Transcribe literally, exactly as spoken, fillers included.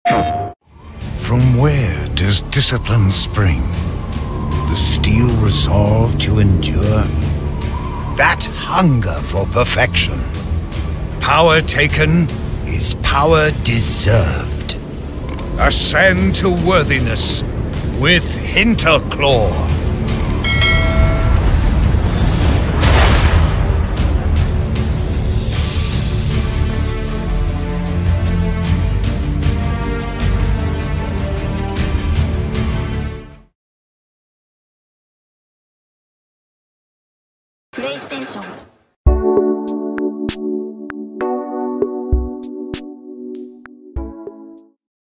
From where does discipline spring? The steel resolve to endure? That hunger for perfection. Power taken is power deserved. Ascend to worthiness with Hinterclaw. PlayStation